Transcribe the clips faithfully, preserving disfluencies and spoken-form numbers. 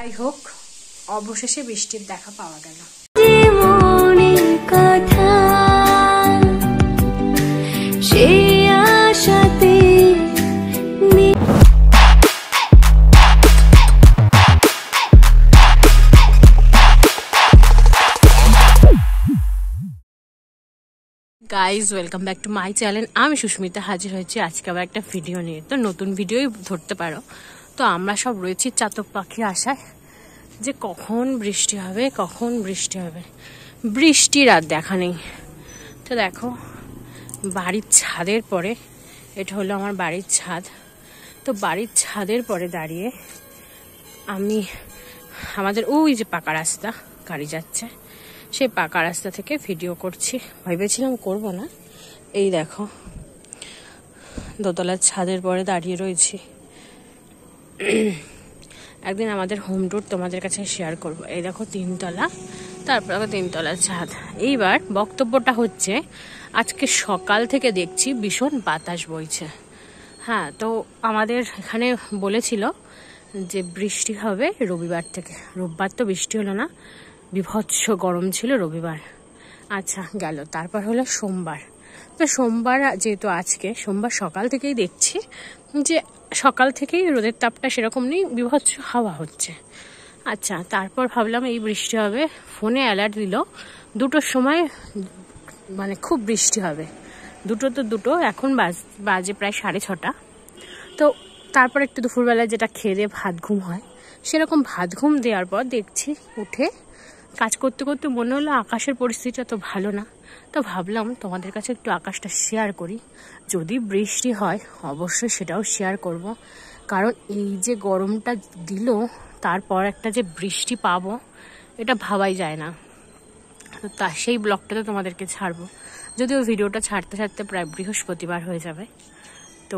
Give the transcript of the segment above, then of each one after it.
যাই হোক অবশেষে বৃষ্টির দেখা পাওয়া গেল। Guys welcome back to my channel. আমি সুস্মিতা হাজির হয়েছি আজকে আবার একটা ভিডিও নিয়ে। তো নতুন ভিডিওই ধরতে পারো। তো আমরা সব রয়েছি চাতক পাখির আশায় যে কখন বৃষ্টি হবে কখন বৃষ্টি হবে। বৃষ্টির আর দেখা নেই। তো দেখো বাড়ির ছাদের পরে, এটা হলো আমার বাড়ির ছাদ। তো বাড়ির ছাদের পরে দাঁড়িয়ে আমি আমাদের ওই যে পাকা রাস্তা গাড়ি যাচ্ছে, সেই পাকা রাস্তা থেকে ভিডিও করছি। ভেবেছিলাম করব না, এই দেখো দোতলার ছাদের পরে দাঁড়িয়ে রয়েছি। একদিন আমাদের হোম ট্যুর তোমাদের কাছে শেয়ার করব। এই দেখো তিনতলা, তারপর তিনতলার ছাদ। এইবার বক্তব্যটা হচ্ছে আজকে সকাল থেকে দেখছি ভীষণ বাতাস বইছে। হ্যাঁ, তো আমাদের এখানে বলেছিল যে বৃষ্টি হবে রবিবার থেকে। রোববার তো বৃষ্টি হলো না, বিভৎস গরম ছিল রবিবার। আচ্ছা গেল, তারপর হলো সোমবার। তো সোমবার যেহেতু আজকে সোমবার সকাল থেকেই দেখছি যে সকাল থেকেই রোদের তাপটা সেরকম নেই, বিভৎস হাওয়া হচ্ছে। আচ্ছা তারপর ভাবলাম এই বৃষ্টি হবে। ফোনে অ্যালার্ট দিল দুটোর সময় মানে খুব বৃষ্টি হবে। দুটো তো দুটো এখন বাজ বাজে প্রায় সাড়ে ছটা। তো তারপর একটু দুপুরবেলায় যেটা খেয়ে দিয়ে ভাত ঘুম হয়, সেরকম ভাত ঘুম দেওয়ার পর দেখছি উঠে কাজ করতে করতে মনে হলো আকাশের পরিস্থিতিটা তো ভালো না। তো ভাবলাম তোমাদের কাছে একটু আকাশটা শেয়ার করি। যদি বৃষ্টি হয় অবশ্যই সেটাও শেয়ার করব, কারণ এই যে গরমটা দিল তারপর একটা যে বৃষ্টি পাবো এটা ভাবাই যায় না। তো তা সেই ব্লগটাতে তোমাদেরকে ছাড়বো, যদিও ভিডিওটা ছাড়তে ছাড়তে প্রায় বৃহস্পতিবার হয়ে যাবে। তো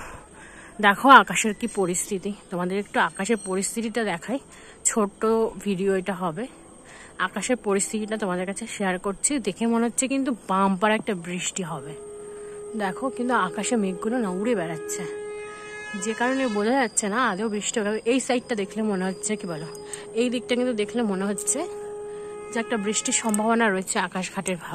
দেখো আকাশের কি পরিস্থিতি, তোমাদের একটু আকাশের পরিস্থিতিটা দেখাই। ছোট্ট ভিডিও এটা হবে, আকাশের পরিস্থিতিটা তোমাদের কাছে শেয়ার করছি। দেখে মনে হচ্ছে কিন্তু বাম্পার একটা বৃষ্টি হবে। দেখো কিন্তু আকাশে মেঘগুলো না উড়ে বেড়াচ্ছে, যে কারণে বোঝা যাচ্ছে না আদৌ বৃষ্টি হবে। এই সাইডটা দেখলে মনে হচ্ছে কি বলো, এই দিকটা কিন্তু দেখলে মনে হচ্ছে যে একটা বৃষ্টির সম্ভাবনা রয়েছে, আকাশ ঘাটের ভাব।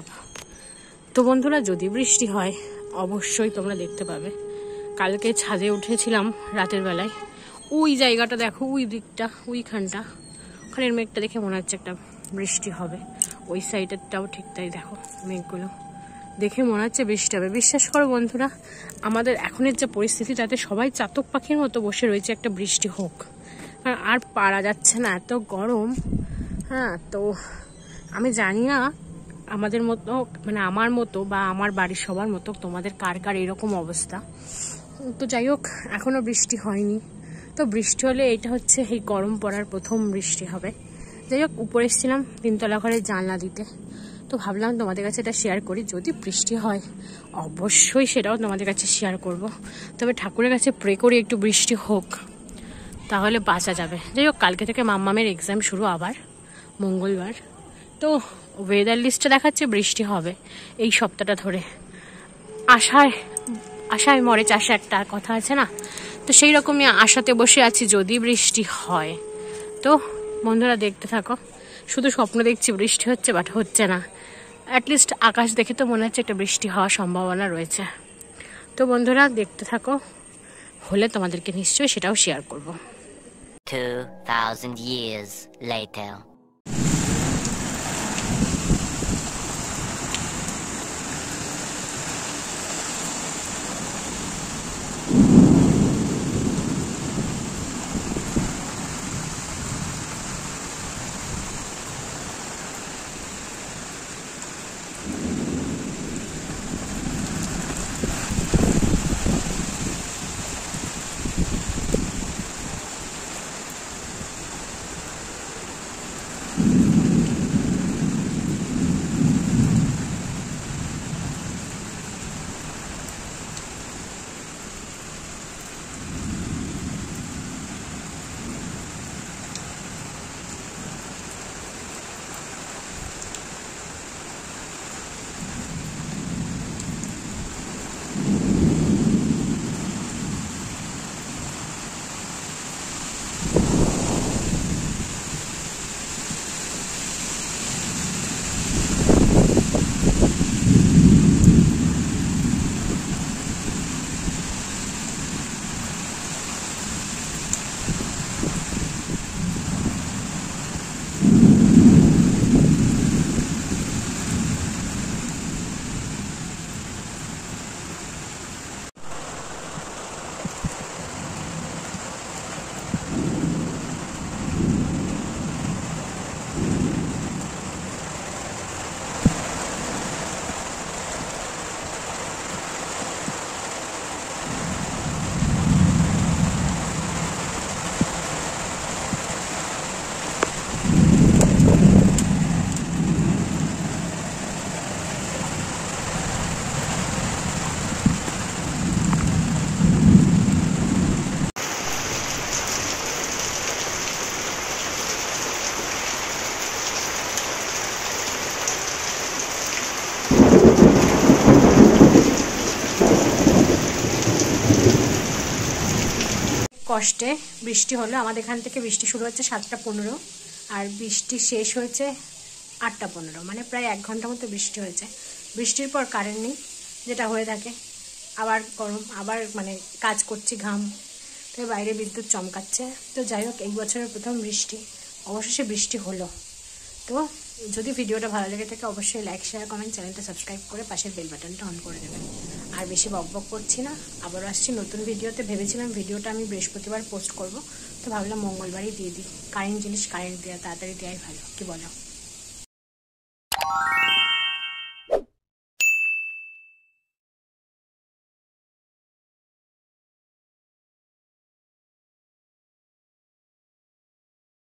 তো বন্ধুরা যদি বৃষ্টি হয় অবশ্যই তোমরা দেখতে পাবে। কালকে ছাদে উঠেছিলাম রাতের বেলায়, ওই জায়গাটা দেখো, ওই দিকটা ওইখানটা ওখানের মেঘটা দেখে মনে হচ্ছে একটা বৃষ্টি হবে। ওই সাইডেরটাও ঠিক তাই, দেখো মেঘগুলো দেখে মনে হচ্ছে বৃষ্টি হবে। বিশ্বাস করো বন্ধুরা, আমাদের এখনের যে পরিস্থিতি তাতে সবাই চাতক পাখির মতো বসে রয়েছে একটা বৃষ্টি হোক, কারণ আর পারা যাচ্ছে না, এত গরম। হ্যাঁ, তো আমি জানি না আমাদের মতো মানে আমার মতো বা আমার বাড়ির সবার মতো তোমাদের কার কার এরকম অবস্থা। তো যাই হোক এখনো বৃষ্টি হয়নি। তো বৃষ্টি হলে এটা হচ্ছে এই গরম পড়ার প্রথম বৃষ্টি হবে। যাই হোক উপরে এসেছিলাম তিনতলা ঘরের জানলা দিতে, তো ভাবলাম তোমাদের কাছে এটা শেয়ার করি। যদি বৃষ্টি হয় অবশ্যই সেটাও তোমাদের কাছে শেয়ার করব। তবে ঠাকুরের কাছে প্রে করি একটু বৃষ্টি হোক, তাহলে বাঁচা যাবে। যাই হোক কালকে থেকে মাম্মামের এক্সাম শুরু আবার মঙ্গলবার। তো ওয়েদার লিস্টে দেখাচ্ছে বৃষ্টি হবে এই সপ্তাহটা ধরে। আশায় আশায় মরে চাষে একটা কথা আছে না, তো সেই রকমই আশাতে বসে আছি যদি বৃষ্টি হয়। তো বন্ধুরা দেখতে থাকো। শুধু স্বপ্ন দেখছি বৃষ্টি হচ্ছে, বাট হচ্ছে না। অ্যাটলিস্ট আকাশ দেখে তো মনে হচ্ছে একটা বৃষ্টি হওয়ার সম্ভাবনা রয়েছে। তো বন্ধুরা দেখতে থাকো, হলে তোমাদেরকে নিশ্চয়ই সেটাও শেয়ার করব। two thousand years later. কষ্টে বৃষ্টি হলো। আমাদের এখান থেকে বৃষ্টি শুরু হচ্ছে সাতটা পনেরো আর বৃষ্টি শেষ হয়েছে আটটা পনেরো, মানে প্রায় এক ঘন্টা মতো বৃষ্টি হয়েছে। বৃষ্টির পর কারেন্ট নেই, যেটা হয়ে থাকে, আবার গরম, আবার মানে কাজ করছি, ঘাম, তো বাইরে বিদ্যুৎ চমকাচ্ছে। তো যাই হোক, এই বছরের প্রথম বৃষ্টি, অবশেষে বৃষ্টি হলো। তো যদি ভিডিওটা ভালো লেগে থাকে অবশ্যই লাইক শেয়ার কমেন্ট, চ্যানেলটা সাবস্ক্রাইব করে পাশের বেল বাটনটা অন করে দেবেন। আর বেশি বক বক করছি না, আবারও আসছি নতুন ভিডিওতে। ভেবেছিলাম ভিডিওটা আমি বৃহস্পতিবার পোস্ট করব, তো ভাবলাম মঙ্গলবারই দিয়ে দিই। কারেন্ট জিনিস কারেন্ট দেওয়া তাড়াতাড়ি দেওয়াই ভালো, কি বলো?